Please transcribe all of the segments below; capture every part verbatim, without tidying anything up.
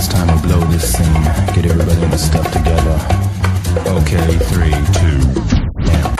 it's time to blow this scene. Get everybody in the stuff together. Okay, three, two, one.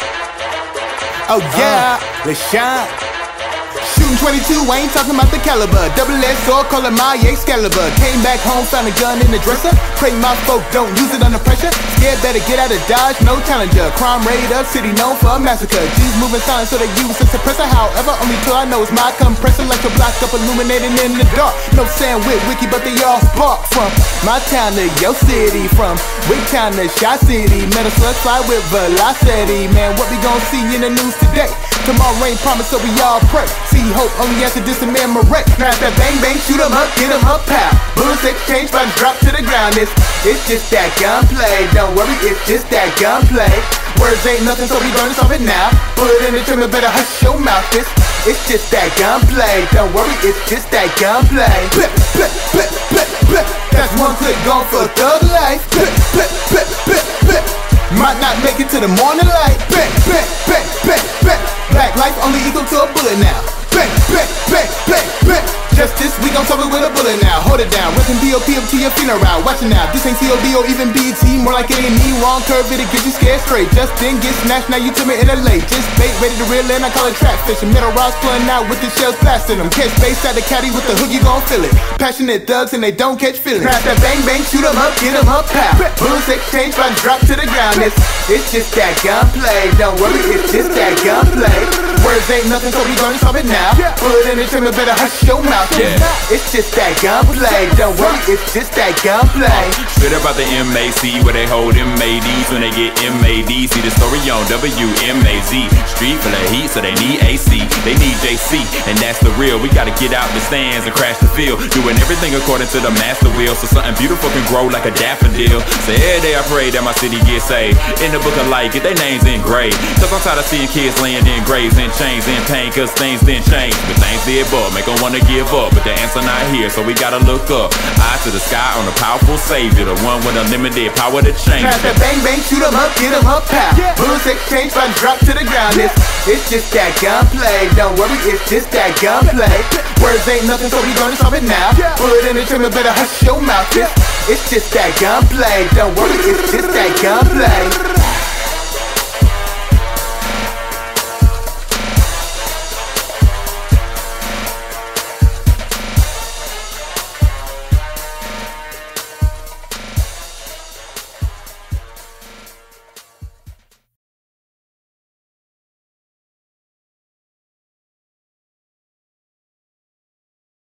Oh yeah, uh, let's shine. Shooting twenty-two, I ain't talking about the caliber. Double-edged sword, call it my Excalibur. Came back home, found a gun in the dresser. Pray my folk don't use it under pressure. Scared, better get out of Dodge, no challenger. Crime rate up, city known for a massacre. G's moving silent, so they use a suppressor. However, only till I know it's my compressor. Like a block up, illuminating in the dark. No sandwich wiki, but they all spark. From my town to your city, from Wig Town to Shot City. Metal slugs fly with velocity. Man, what we gon' see in the news today? Tomorrow ain't promised, so we all pray. See hope only as a distant memory. Smash that bang bang, shoot 'em up, get 'em up, pow. Bullets exchange, but drop to the ground. It's, it's just that gunplay. Don't worry, it's just that gunplay. Words ain't nothing, so we gonna solve it now. Put it in the trimmer, better hush your mouth. It's, it's just that gunplay. Don't worry, it's just that gunplay. Blip, blip, blip, blip, blip. That's one click gone for thug life. Blip, blip, blip, blip, blip. Might not make it to the morning light. Blip, blip, blip, blip, blip. Black life only equal to a bullet now. Blip, blip, blip, blip, blip. Justice, we gon' solve it with a bullet now. Hold it down, ripping B O P up to your funeral. Watch it now, this ain't C O D or even B T. More like A and E, wrong curve, it'll get you scared straight. Just then get snatched, now you to me in a lake. Just bait, ready to reel in, I call it trap fishing. Metal rods pulling out with the shells blasting them. Catch base at the caddy with the hook, you gon' feel it. Passionate thugs and they don't catch feelings. Crash that bang bang, shoot 'em up, get 'em up, pow. Bullets exchange, but drop to the ground. It's, it's just that gunplay. Don't worry, it's just that gunplay. Words ain't nothing, so we gonna solve it now. Put it in the trimmer, better hush your mouth. Yeah. It's just that gunplay. Don't worry, it's just that gunplay. Straight up out the M A C where they hold M A Ds when they get M A D. See the story on W M A Z. Street full of heat, so they need A C. They need J C, and that's the real. We gotta get out the stands and crash the field. Doing everything according to the master wheel, so something beautiful can grow like a daffodil. So every day I pray that my city gets saved. In the book of life, get their names engraved. Cause I'm tired of seeing kids laying in graves and chains and pain. Cause things didn't change, but things did but make them wanna give up. But the answer not here, so we gotta look up. Eye to the sky on the powerful savior, the one with unlimited power to change. Crash that bang bang, shoot 'em up, get 'em up, pow. Bullets exchange, but drop to the ground. It's, it's just that gunplay. Don't worry, it's just that gunplay. Words ain't nothing, so we gonna solve it now. Put it in the trimmer, better hush your mouth. It's, it's just that gunplay. Don't worry, it's just that gunplay.